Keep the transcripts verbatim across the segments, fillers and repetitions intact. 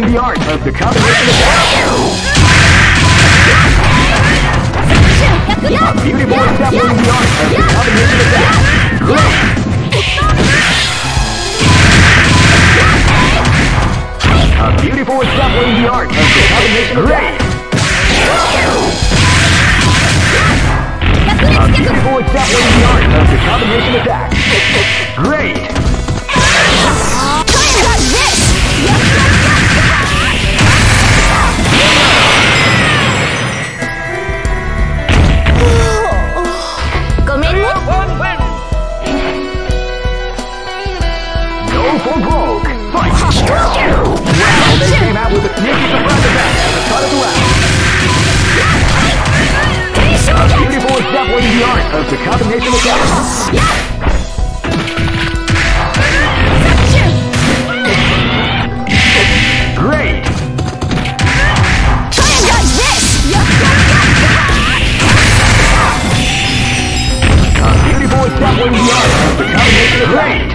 exceptionally the art of the combination attack. A beautiful exceptionally the art of the combination attack. Great. A beautiful exceptionally the art of the combination attack. A beautiful exceptionally the art of the combination attack. Great. Go for broke. Fight. Wow, they came out with a sneaky surprise attack at the start of the round. A beautiful example the art of the combination attack. Great! Try and dodge this! A beautiful example the art of the combination attack.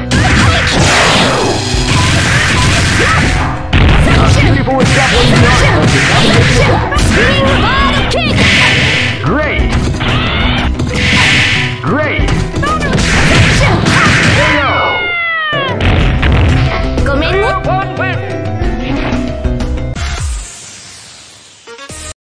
A beautiful example the art of the combination attack.